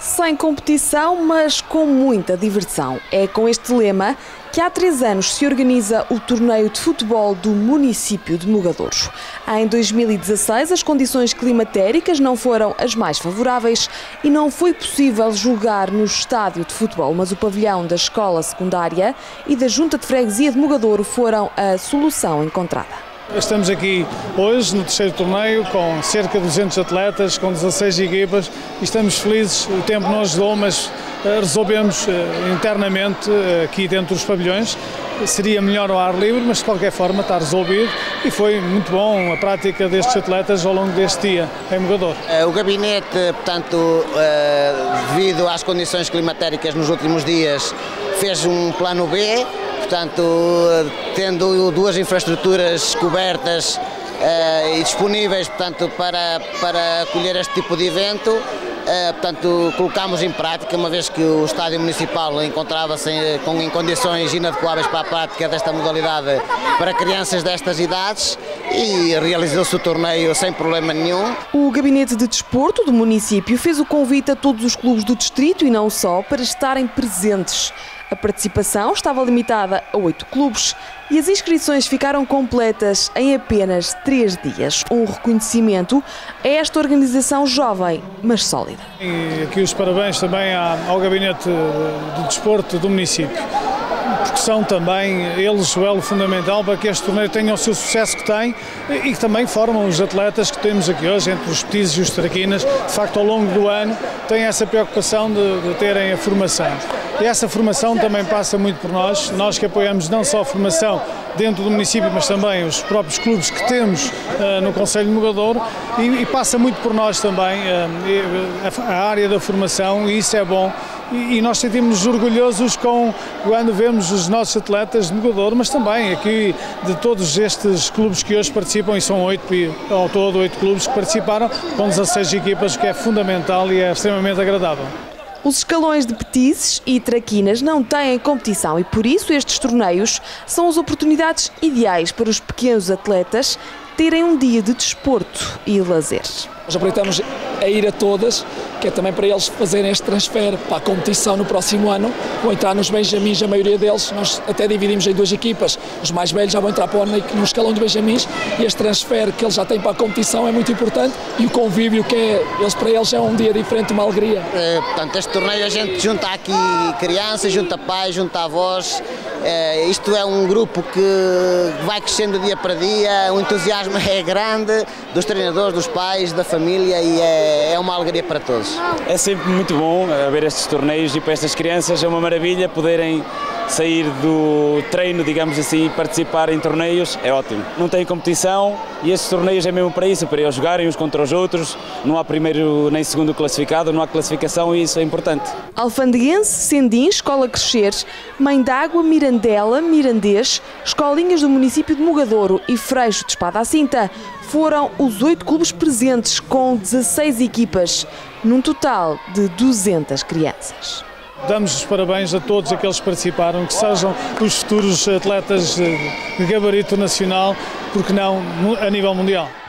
Sem competição, mas com muita diversão. É com este lema que há 3 anos se organiza o torneio de futebol do município de Mogadouro. Em 2016, as condições climatéricas não foram as mais favoráveis e não foi possível jogar no estádio de futebol, mas o pavilhão da escola secundária e da Junta de Freguesia de Mogadouro foram a solução encontrada. Estamos aqui hoje no terceiro torneio com cerca de 200 atletas, com 16 equipas e estamos felizes. O tempo não ajudou, mas resolvemos internamente aqui dentro dos pavilhões. Seria melhor ao ar livre, mas de qualquer forma está resolvido e foi muito bom a prática destes atletas ao longo deste dia em Mogadouro. O gabinete, portanto, devido às condições climatéricas nos últimos dias, fez um plano B. Portanto, tendo 2 infraestruturas cobertas e disponíveis, portanto, para acolher este tipo de evento, portanto, colocámos em prática, uma vez que o estádio municipal encontrava-se em condições inadequáveis para a prática desta modalidade para crianças destas idades, e realizou-se o torneio sem problema nenhum. O Gabinete de Desporto do município fez o convite a todos os clubes do distrito e não só para estarem presentes. A participação estava limitada a 8 clubes e as inscrições ficaram completas em apenas 3 dias. Um reconhecimento a esta organização jovem, mas sólida. E aqui os parabéns também ao Gabinete de Desporto do município, porque são também eles o elo fundamental para que este torneio tenha o seu sucesso que tem e que também formam os atletas que temos aqui hoje, entre os petizes e os traquinas. De facto, ao longo do ano têm essa preocupação de terem a formação. E essa formação também passa muito por nós que apoiamos não só a formação dentro do município, mas também os próprios clubes que temos no Concelho de Mogadouro, e passa muito por nós também a área da formação, e isso é bom. E nós sentimos-nos orgulhosos quando vemos os nossos atletas de Mogadouro, mas também aqui de todos estes clubes que hoje participam, e são 8, ao todo 8 clubes que participaram, com 16 equipas, que é fundamental e é extremamente agradável. Os escalões de petizes e traquinas não têm competição e, por isso, estes torneios são as oportunidades ideais para os pequenos atletas terem um dia de desporto e lazer. Nós aproveitamos a ir a todas, que é também para eles fazerem este transfer para a competição no próximo ano. Vão entrar nos Benjamins, a maioria deles, nós até dividimos em 2 equipas. Os mais velhos já vão entrar para no escalão de Benjamins, e este transfer que eles já têm para a competição é muito importante, e o convívio que para eles é um dia diferente, uma alegria. Portanto, este torneio a gente junta aqui crianças, junta pais, junta avós. Isto é um grupo que vai crescendo dia para dia, o entusiasmo é grande dos treinadores, dos pais, da família, e é uma alegria para todos. É sempre muito bom ver estes torneios, e para estas crianças é uma maravilha poderem sair do treino, digamos assim, e participar em torneios. É ótimo. Não tem competição e estes torneios é mesmo para isso, para eles jogarem uns contra os outros. Não há primeiro nem segundo classificado, não há classificação, e isso é importante. Alfandeguense, Sendim, Escola Crescer, Mãe d'Água, Mirandela, Mirandês, escolinhas do município de Mogadouro e Freixo de Espada à Cinta foram os 8 clubes presentes, com 16 equipas, num total de 200 crianças. Damos os parabéns a todos aqueles que participaram, que sejam os futuros atletas de gabarito nacional, porque não a nível mundial.